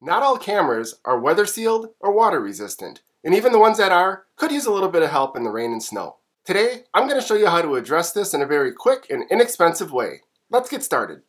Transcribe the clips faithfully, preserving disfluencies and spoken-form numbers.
Not all cameras are weather sealed or water resistant, and even the ones that are could use a little bit of help in the rain and snow. Today, I'm going to show you how to address this in a very quick and inexpensive way. Let's get started.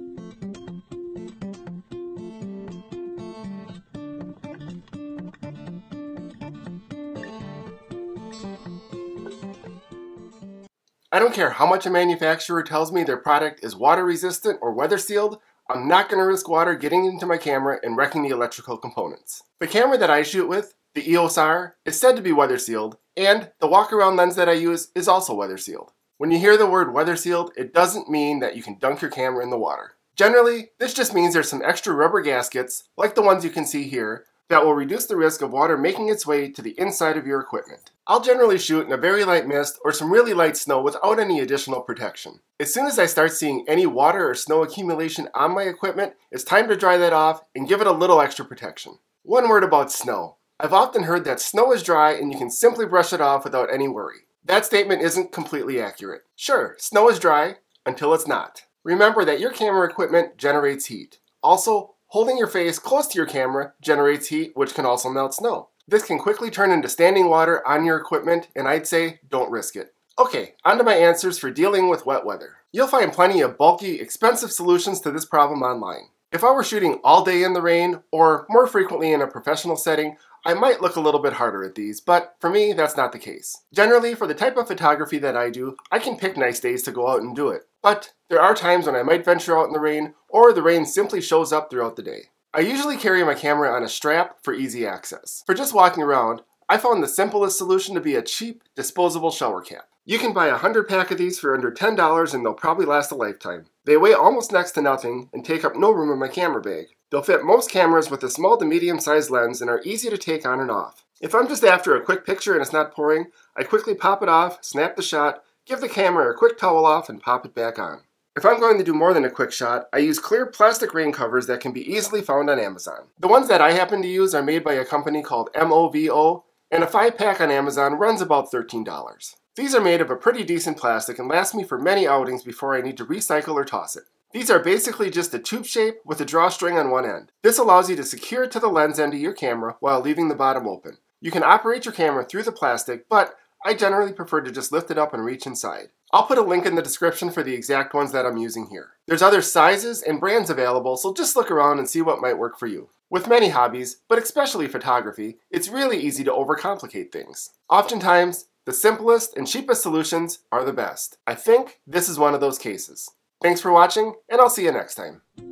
I don't care how much a manufacturer tells me their product is water resistant or weather sealed, I'm not going to risk water getting into my camera and wrecking the electrical components. The camera that I shoot with, the E O S R, is said to be weather sealed, and the walk-around lens that I use is also weather sealed. When you hear the word weather sealed, it doesn't mean that you can dunk your camera in the water. Generally, this just means there's some extra rubber gaskets, like the ones you can see here, that will reduce the risk of water making its way to the inside of your equipment. I'll generally shoot in a very light mist or some really light snow without any additional protection. As soon as I start seeing any water or snow accumulation on my equipment, it's time to dry that off and give it a little extra protection. One word about snow. I've often heard that snow is dry and you can simply brush it off without any worry. That statement isn't completely accurate. Sure, snow is dry until it's not. Remember that your camera equipment generates heat. Also, holding your face close to your camera generates heat, which can also melt snow. This can quickly turn into standing water on your equipment, and I'd say don't risk it. Okay, onto my answers for dealing with wet weather. You'll find plenty of bulky, expensive solutions to this problem online. If I were shooting all day in the rain, or more frequently in a professional setting, I might look a little bit harder at these, but for me, that's not the case. Generally, for the type of photography that I do, I can pick nice days to go out and do it. But there are times when I might venture out in the rain, or the rain simply shows up throughout the day. I usually carry my camera on a strap for easy access. For just walking around, I found the simplest solution to be a cheap, disposable shower cap. You can buy a hundred pack of these for under ten dollars and they'll probably last a lifetime. They weigh almost next to nothing and take up no room in my camera bag. They'll fit most cameras with a small to medium-sized lens and are easy to take on and off. If I'm just after a quick picture and it's not pouring, I quickly pop it off, snap the shot, give the camera a quick towel off, and pop it back on. If I'm going to do more than a quick shot, I use clear plastic rain covers that can be easily found on Amazon. The ones that I happen to use are made by a company called M O V O, and a five pack on Amazon runs about thirteen dollars. These are made of a pretty decent plastic and last me for many outings before I need to recycle or toss it. These are basically just a tube shape with a drawstring on one end. This allows you to secure it to the lens end of your camera while leaving the bottom open. You can operate your camera through the plastic, but I generally prefer to just lift it up and reach inside. I'll put a link in the description for the exact ones that I'm using here. There's other sizes and brands available, so just look around and see what might work for you. With many hobbies, but especially photography, it's really easy to overcomplicate things. Oftentimes, the simplest and cheapest solutions are the best. I think this is one of those cases. Thanks for watching, and I'll see you next time.